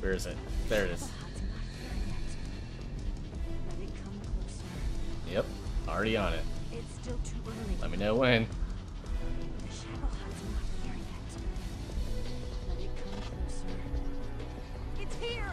Where is it? There it is. Yep, already on it. It's still too early. Let me know when. The Shagohod's not here yet. Let it come closer. It's here!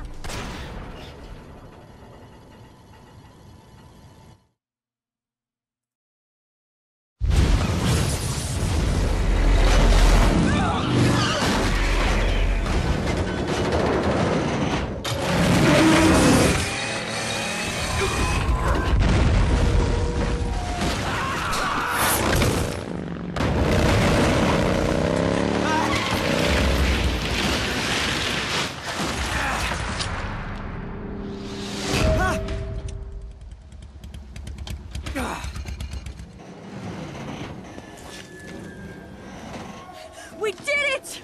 We did it!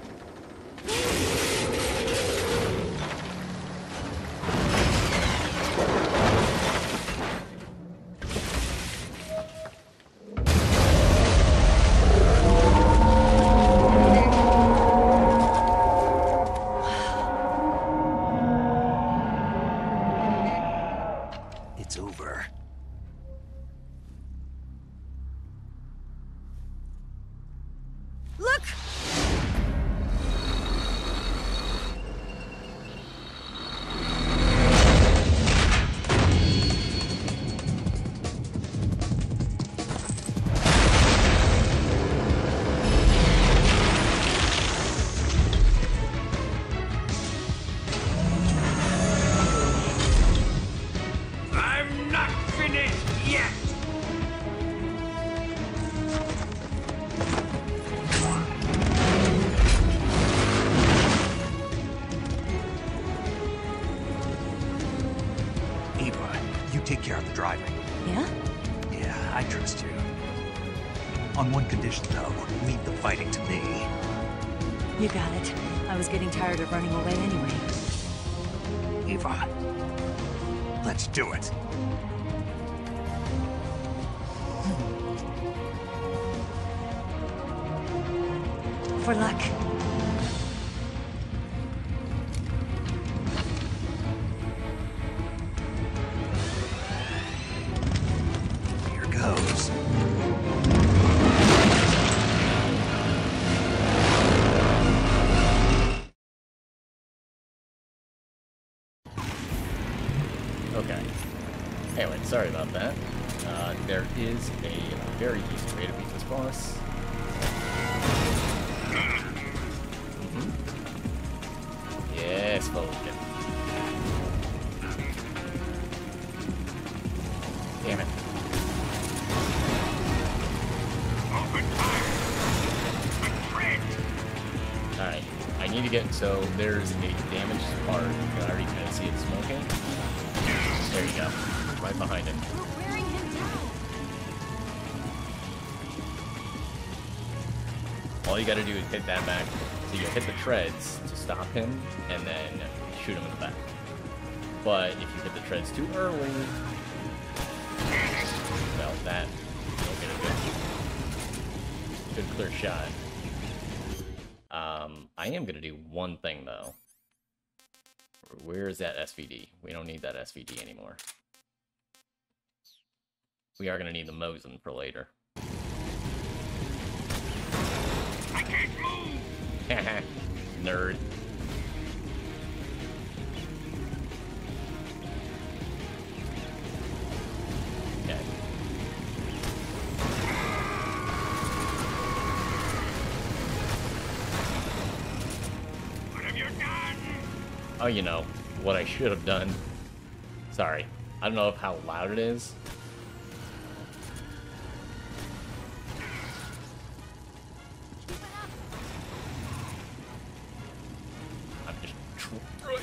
It's over. Look! I'm not finished yet! Eva, you take care of the driving. Yeah? Yeah, I trust you. On one condition, though, leave the fighting to me. You got it. I was getting tired of running away anyway. Eva, let's do it. For luck. Here goes. Okay. Anyway, sorry about that. There is a very easy way to beat this boss. Yes, Volgin. Damn it. Alright, I need to get, so there's a damaged part. You can already kind of see it smoking. There you go. Right behind it. We're wearing him down. All you gotta do is hit that back. So you hit the treads to stop him, and then shoot him in the back. But if you hit the treads too early, well, that you'll get a good clear shot. I am gonna do one thing though. Where is that SVD? We don't need that SVD anymore. We are gonna need the Mosin for later. I can't move! Nerd. Okay. What have you done? Oh, you know, what I should have done. Sorry. I don't know how loud it is. I'm just trying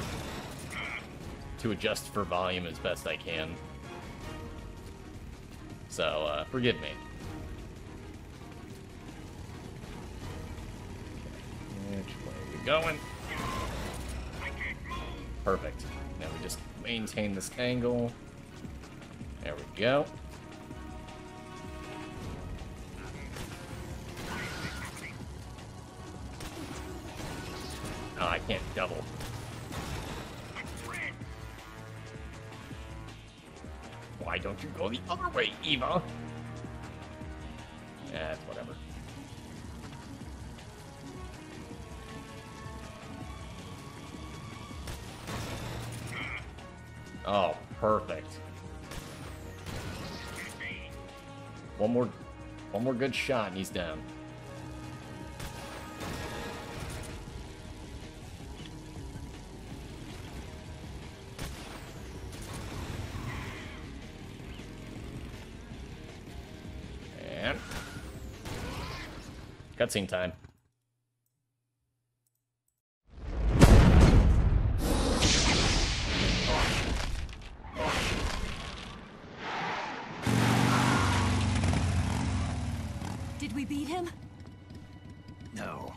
to adjust for volume as best I can. So, forgive me. Which way are we going? Perfect. Now we just maintain this angle. There we go. Oh, I can't double. Why don't you go the other way, Eva? Yeah, it's whatever. Oh, perfect. One more good shot and he's down. And cutscene time. Did we beat him? No.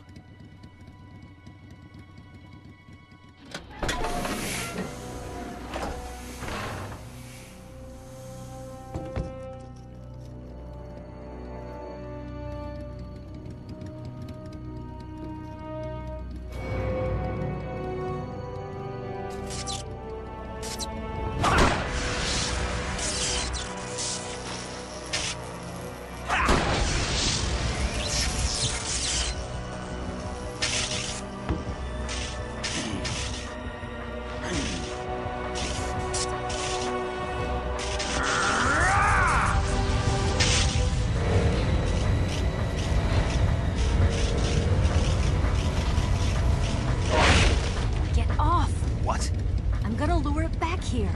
Get off! What? I'm gonna lure it back here.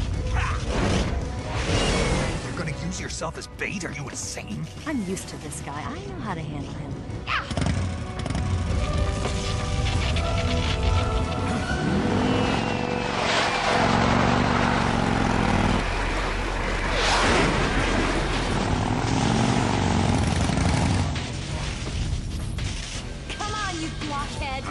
You're gonna use yourself as bait? Are you insane? I'm used to this guy. I know how to handle him. Come on, you blockhead!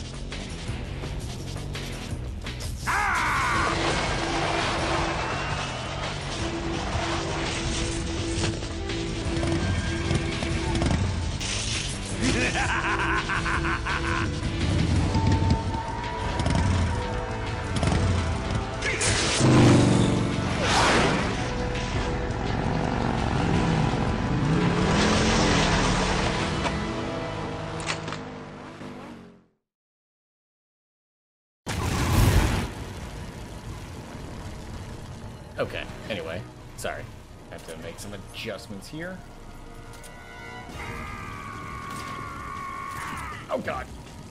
Okay, anyway, sorry. I have to make some adjustments here. Oh god.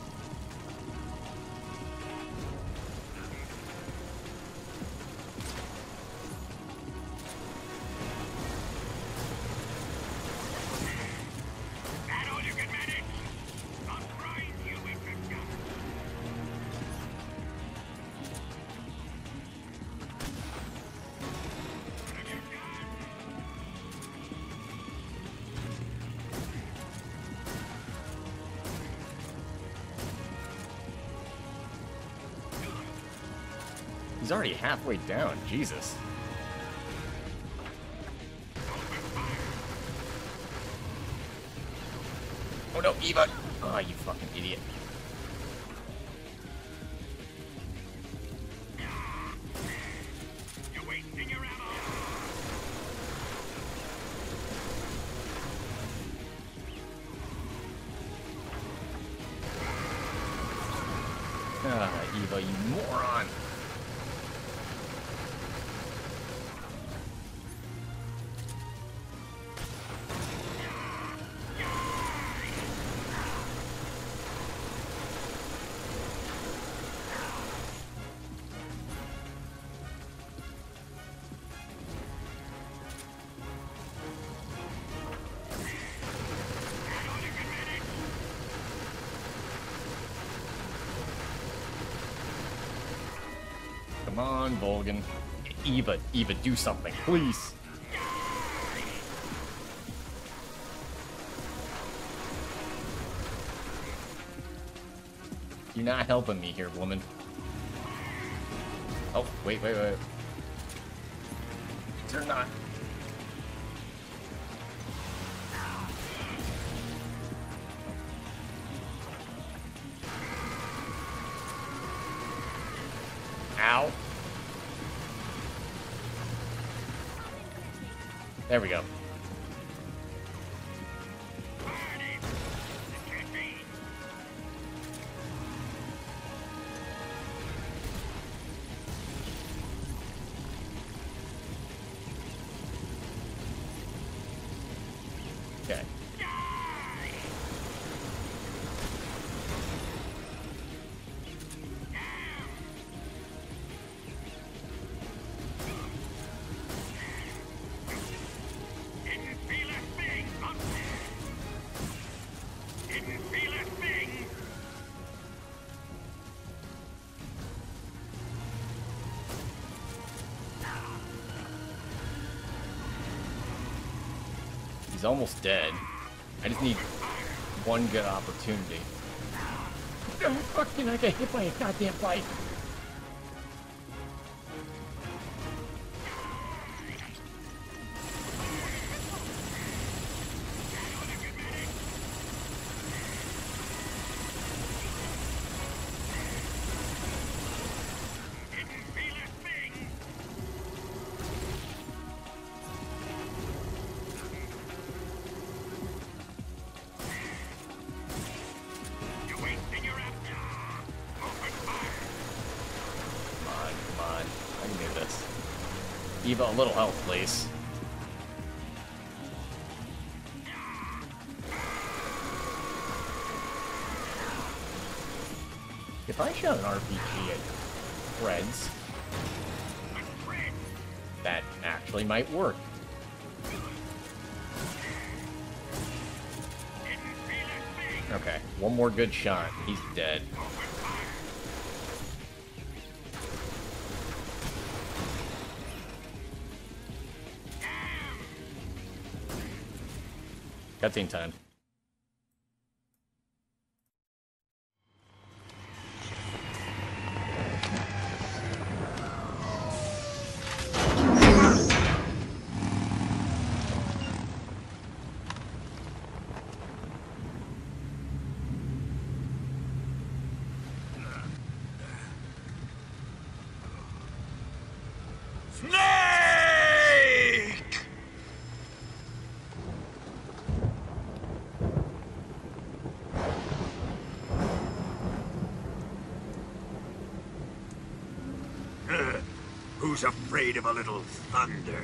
He's already halfway down, Jesus. Oh no, Eva! Oh, you fucking idiot. You're wasting your ammo. Ah, Eva, you moron! Come on, Volgin. Eva, do something, please. You're not helping me here, woman. Oh, wait. You're not. Ow. There we go. Okay. He's almost dead. I just need one good opportunity. Oh, fucking, I got hit by a goddamn bike. Eva, a little health, please. If I shot an RPG at Reds, that actually might work. Okay, one more good shot. He's dead. Cutscene time. Who's afraid of a little thunder?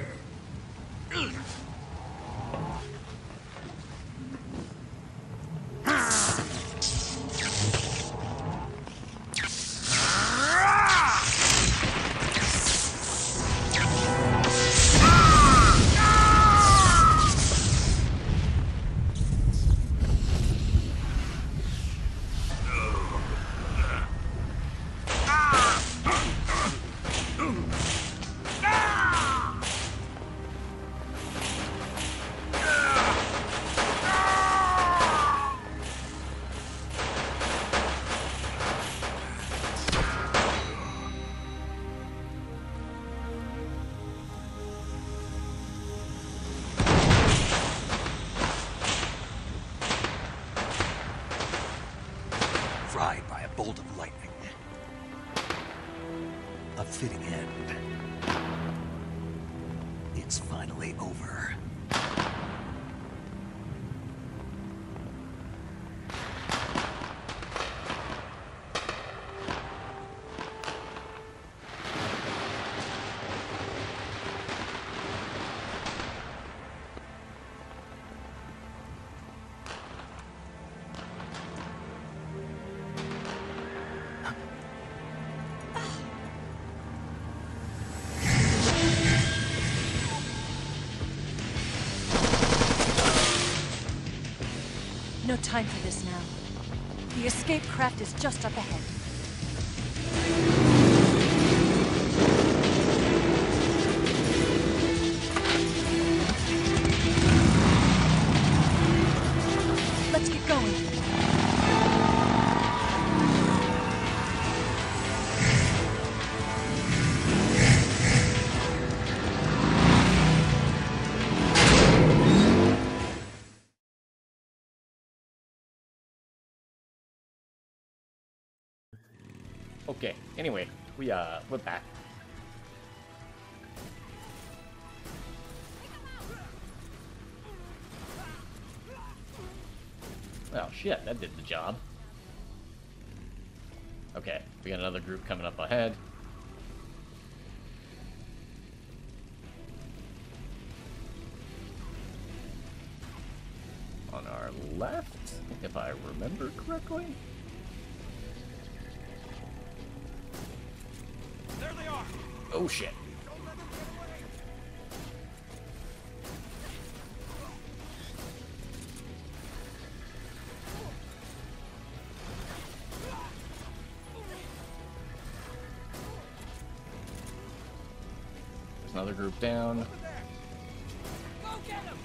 Fried by a bolt of lightning. A fitting end. It's finally over. No time for this now. The escape craft is just up ahead. Let's get going. Okay, anyway, we're back. Oh shit, that did the job. Okay, we got another group coming up ahead. On our left, if I remember correctly. There they are! Oh shit. Don't let them get away! There's another group down. Over there! Go get him!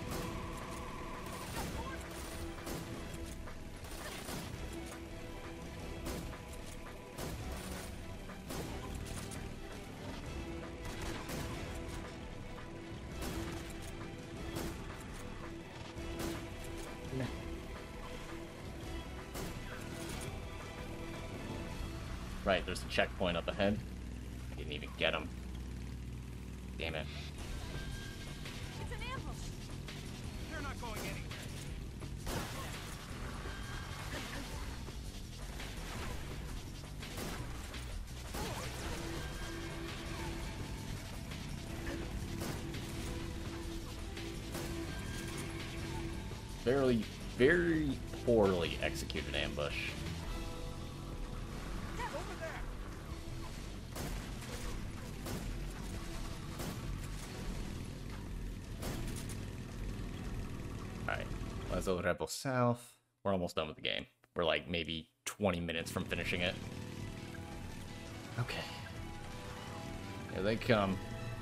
Right, there's a checkpoint up ahead. Didn't even get him. Damn it. It's an ambush. They're not going anywhere. Very poorly executed ambush. Over there! Alright, Lazo Rebel South. We're almost done with the game. We're like maybe 20 minutes from finishing it. Okay. Here they come.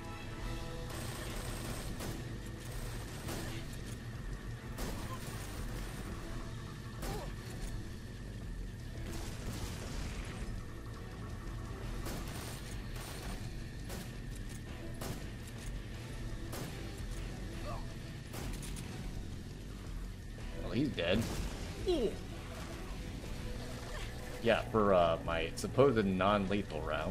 Well, he's dead. Yeah, for my supposed non-lethal route.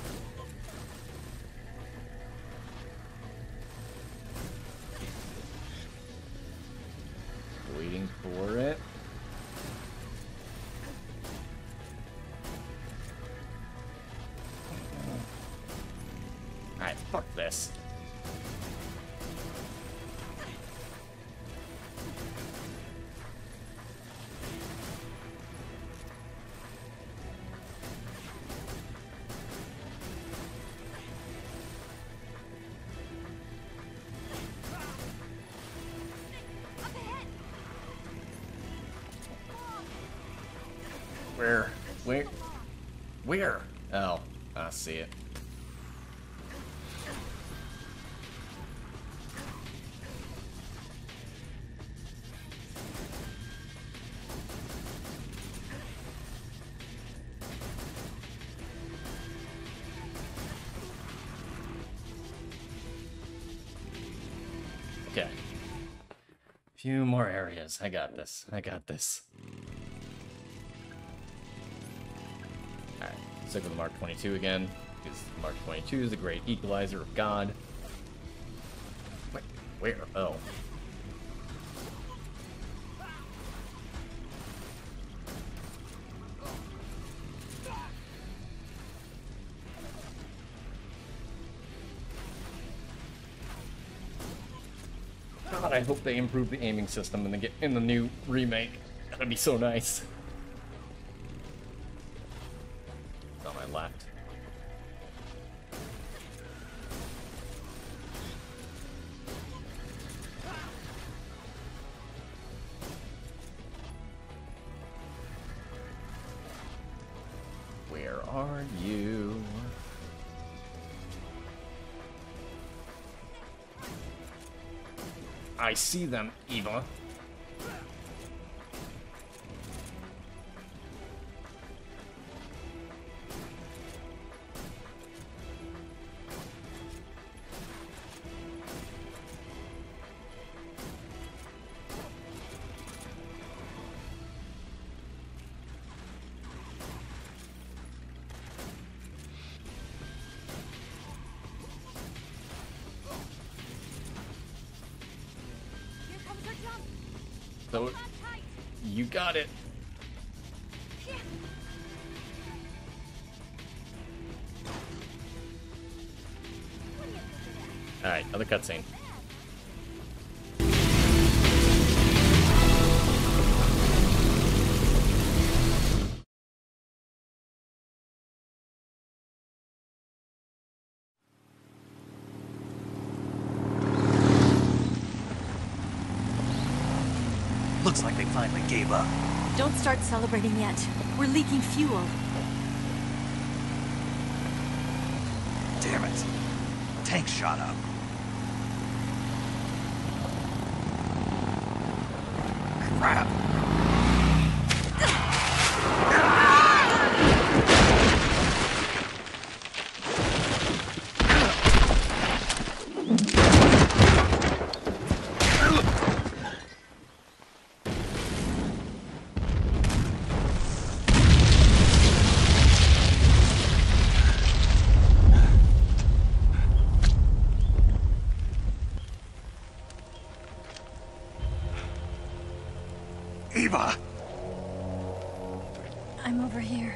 Waiting for it. Alright, fuck this. Up ahead. Where? Where? Oh, I see it. Okay. Few more areas. I got this. I got this. Alright, stick with the Mark 22 again, because Mark 22 is the great equalizer of God. Wait, where? Oh. God, I hope they improve the aiming system in the new remake. That'd be so nice. It's on my left. Where are you? I see them, Eva. Here comes our jump. So, Hold on tight. You got it. Alright, another cutscene. Looks like they finally gave up. Don't start celebrating yet. We're leaking fuel. Damn it. Tank shot up. Crap. Eva! I'm over here.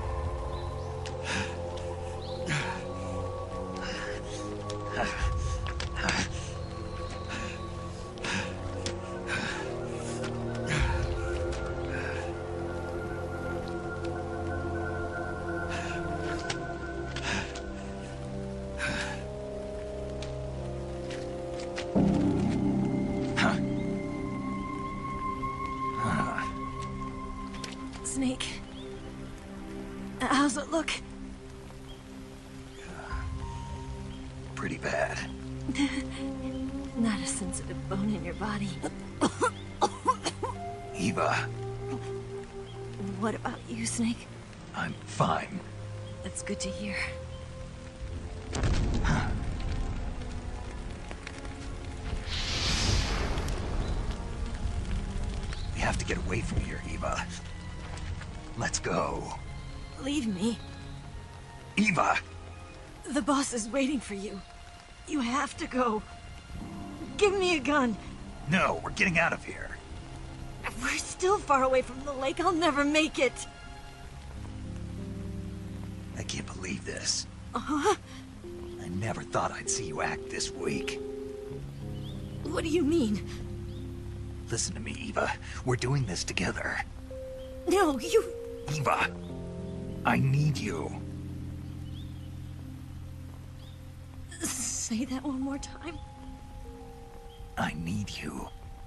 Snake. How's it look? Pretty bad. Not a sensitive bone in your body. Eva, What about you, Snake? I'm fine. That's good to hear. We have to get away from here, Eva. Let's go. Leave me. Eva! The boss is waiting for you. You have to go. Give me a gun. No, we're getting out of here. We're still far away from the lake. I'll never make it. I can't believe this. Uh-huh. I never thought I'd see you act this weak. What do you mean? Listen to me, Eva. We're doing this together. No, you... Eva, I need you. Say that one more time. I need you.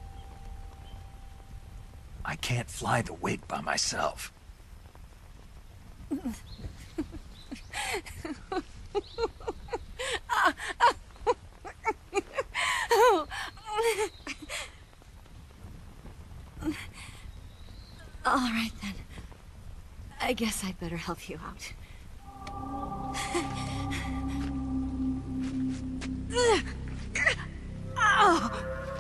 I can't fly the wig by myself. All right, then. I guess I'd better help you out. Ow!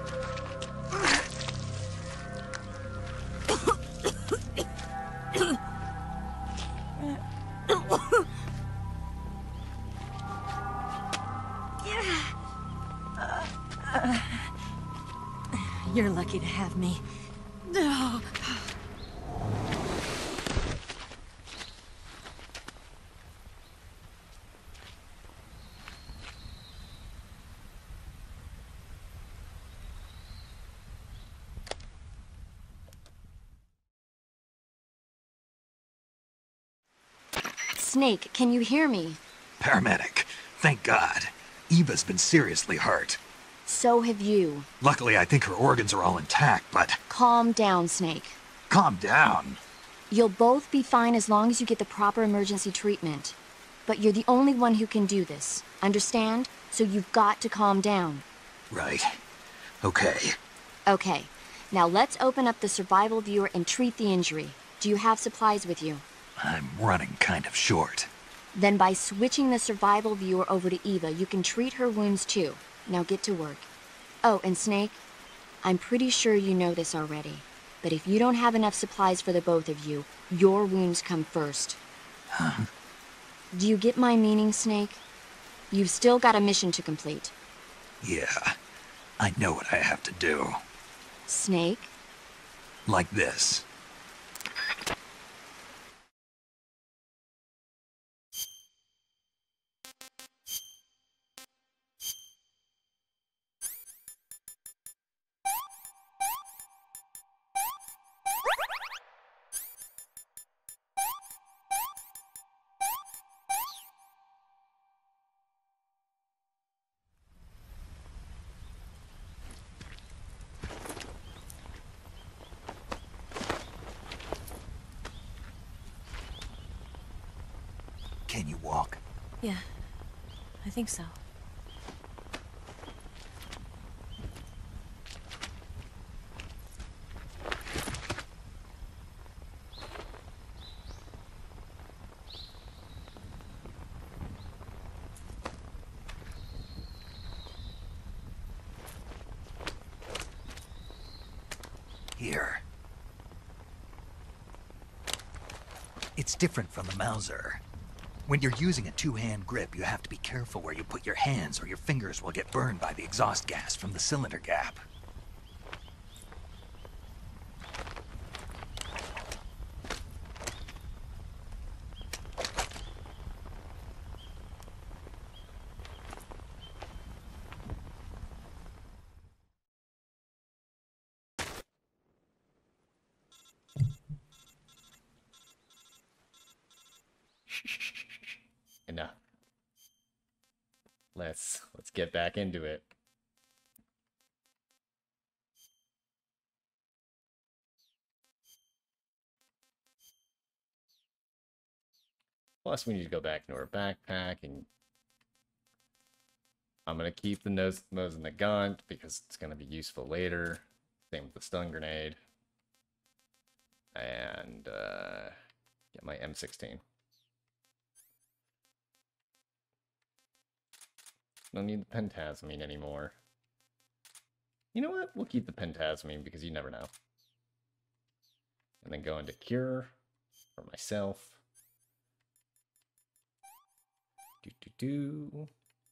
You're lucky to have me. No. Snake, can you hear me? Paramedic, thank God. Eva's been seriously hurt. So have you. Luckily, I think her organs are all intact, but... Calm down, Snake. Calm down. You'll both be fine as long as you get the proper emergency treatment. But you're the only one who can do this. Understand? So you've got to calm down. Right. Okay. Okay. Now let's open up the survival viewer and treat the injury. Do you have supplies with you? I'm running kind of short. Then by switching the survival viewer over to Eva, you can treat her wounds too. Now get to work. Oh, and Snake, I'm pretty sure you know this already, but if you don't have enough supplies for the both of you, your wounds come first. Huh? Do you get my meaning, Snake? You've still got a mission to complete. Yeah. I know what I have to do. Snake? Like this. Can you walk? Yeah, I think so. Here. It's different from the Mauser. When you're using a two-hand grip, you have to be careful where you put your hands or your fingers will get burned by the exhaust gas from the cylinder gap. Enough. Let's get back into it. Plus, we need to go back into our backpack, and I'm gonna keep the nose in the gun because it's gonna be useful later. Same with the stun grenade, and get my M16. Don't need the pentasmine anymore. You know what? We'll keep the pentasmine because you never know. And then go into cure for myself. Do.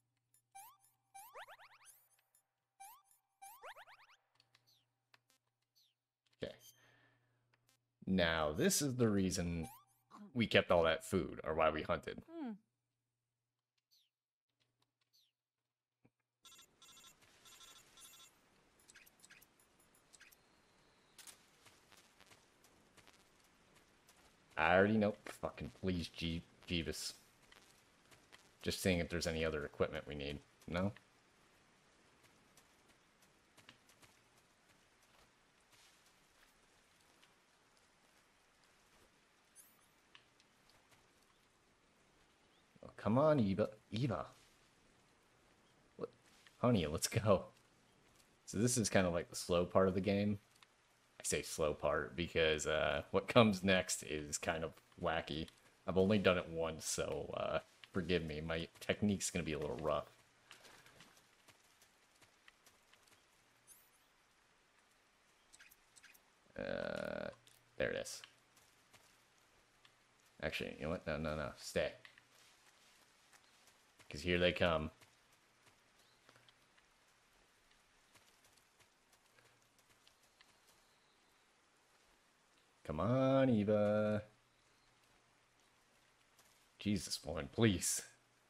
Okay. Now, this is the reason we kept all that food, or why we hunted. I already know. Fucking please, Jeebus. Just seeing if there's any other equipment we need. No? Oh, come on, Eva. Eva. What? Honey, let's go. So this is kind of like the slow part of the game. I say slow part because what comes next is kind of wacky. I've only done it once, so forgive me. My technique's going to be a little rough. There it is. Actually, you know what? No. Stay. Because here they come. Come on, Eva. Jesus, woman, please.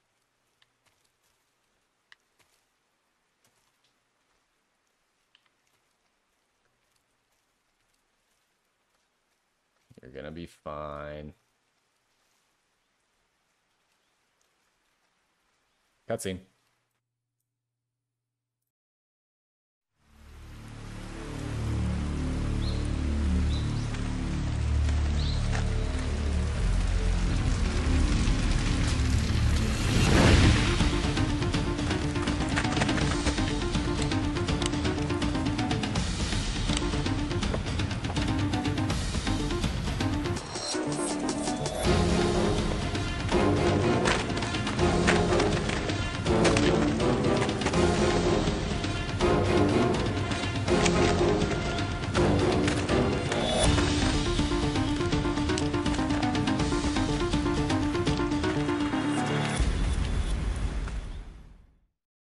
You're gonna be fine. Cutscene.